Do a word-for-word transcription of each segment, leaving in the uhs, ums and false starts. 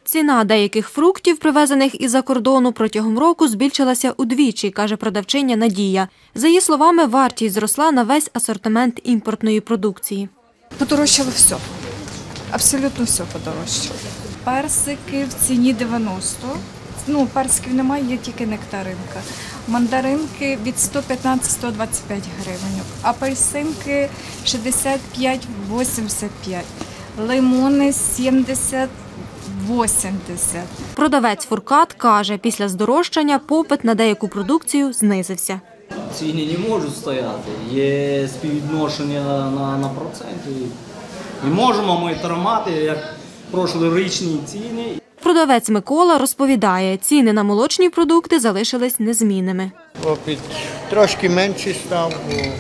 Ціна деяких фруктів, привезених із-за кордону, протягом року збільшилася удвічі, каже продавчиня Надія. За її словами, вартість зросла на весь асортимент імпортної продукції. Подорожчало все. Абсолютно все подорожчало. Персики в ціні дев'яносто. Ну, персиків немає, є тільки нектаринка. Мандаринки від сто п'ятнадцять - сто двадцять п'ять гривень. Апельсинки шістдесят п'ять - вісімдесят п'ять. Лимони сімдесят - вісімдесят. Продавець Фуркат каже, після здорожчання попит на деяку продукцію знизився. Ціни не можуть стояти, є співвідношення на, на проценти. Не можемо ми тримати, як прошлорічні ціни. Продавець Микола розповідає, ціни на молочні продукти залишились незмінними. Попит трошки менший став,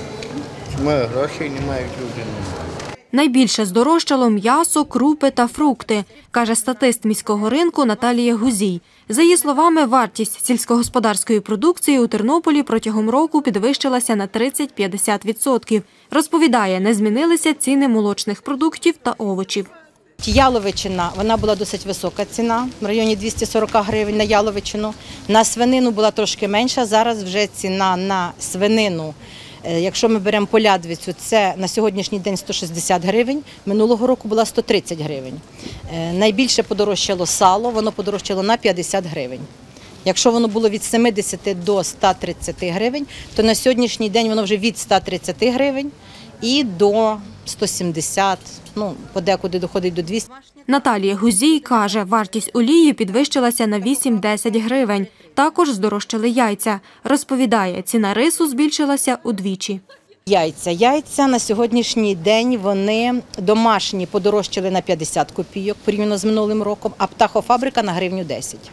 бо грошей не мають люди. Найбільше здорожчало м'ясо, крупи та фрукти, каже статист міського ринку Наталія Гузій. За її словами, вартість сільськогосподарської продукції у Тернополі протягом року підвищилася на тридцять - п'ятдесят відсотків. Розповідає, не змінилися ціни молочних продуктів та овочів. Яловичина, вона була досить висока ціна, в районі двісті сорок гривень на яловичину. На свинину була трошки менша, зараз вже ціна на свинину. Якщо ми беремо полядвицю, це на сьогоднішній день сто шістдесят гривень, минулого року була сто тридцять гривень. Найбільше подорожчало сало, воно подорожчало на п'ятдесят гривень. Якщо воно було від сімдесяти до ста тридцяти гривень, то на сьогоднішній день воно вже від ста тридцяти гривень і до ста сімдесяти, ну, подекуди доходить до двохсот. Наталія Гузій каже, вартість олії підвищилася на вісім - десять гривень. Також здорожчали яйця. Розповідає, ціна рису збільшилася удвічі. Яйця. Яйця на сьогоднішній день вони домашні подорожчали на п'ятдесят копійок порівняно з минулим роком, а птахофабрика на гривню десять.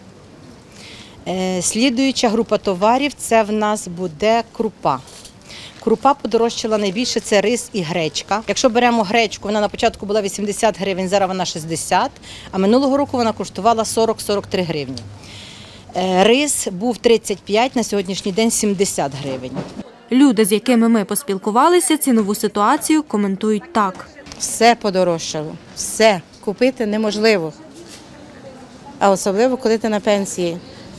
Слідуюча група товарів – це в нас буде крупа. Крупа подорожчала найбільше, це рис і гречка. Якщо беремо гречку, вона на початку була вісімдесят гривень, зараз вона шістдесят, а минулого року вона коштувала сорок - сорок три гривні. Рис був тридцять п'ять, на сьогоднішній день сімдесят гривень. Люди, з якими ми поспілкувалися, цінову ситуацію коментують так. Все подорожчало, все. Купити неможливо, а особливо, коли ти на пенсії.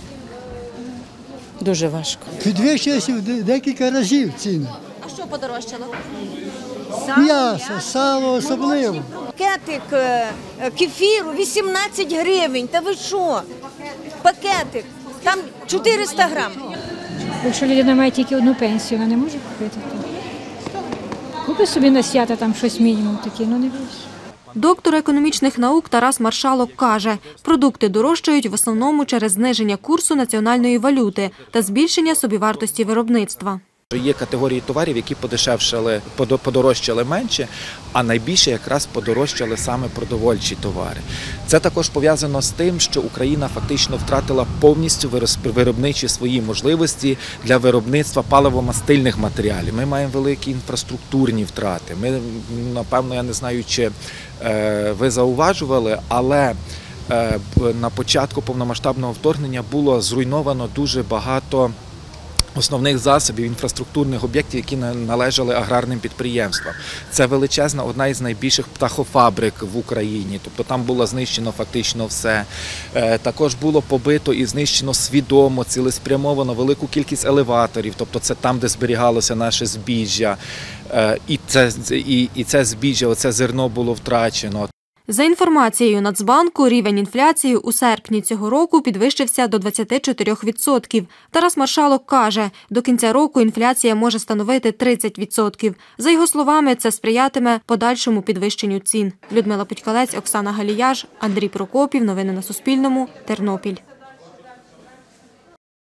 Дуже важко. Підвищилися в декілька разів ціни. А що подорожчало? М'ясо, сало особливо. Пакетик кефіру вісімнадцять гривень. Та ви що? Пакетик. Там чотириста грам. Якщо людина має тільки одну пенсію, вона не може купити. Купи собі на свята там щось мінімум таке, ну не більше. Доктор економічних наук Тарас Маршалок каже, продукти дорожчають в основному через зниження курсу національної валюти та збільшення собівартості виробництва. Є категорії товарів, які подешевшали, подорожчали менше, а найбільше якраз подорожчали саме продовольчі товари. Це також пов'язано з тим, що Україна фактично втратила повністю виробничі свої можливості для виробництва паливо-мастильних матеріалів. Ми маємо великі інфраструктурні втрати. Ми, напевно, я не знаю, чи е, ви зауважували, але е, на початку повномасштабного вторгнення було зруйновано дуже багато основних засобів, інфраструктурних об'єктів, які належали аграрним підприємствам. Це величезна, одна із найбільших птахофабрик в Україні, тобто там було знищено фактично все. Також було побито і знищено свідомо, цілеспрямовано велику кількість елеваторів, тобто це там, де зберігалося наше збіжжя, і це, і, і це збіжжя, оце зерно було втрачено. За інформацією Нацбанку, рівень інфляції у серпні цього року підвищився до двадцяти чотирьох відсотків. Тарас Маршалок каже, до кінця року інфляція може становити тридцять відсотків. За його словами, це сприятиме подальшому підвищенню цін. Людмила Путькалець, Оксана Галіяш, Андрій Прокопів. Новини на Суспільному. Тернопіль.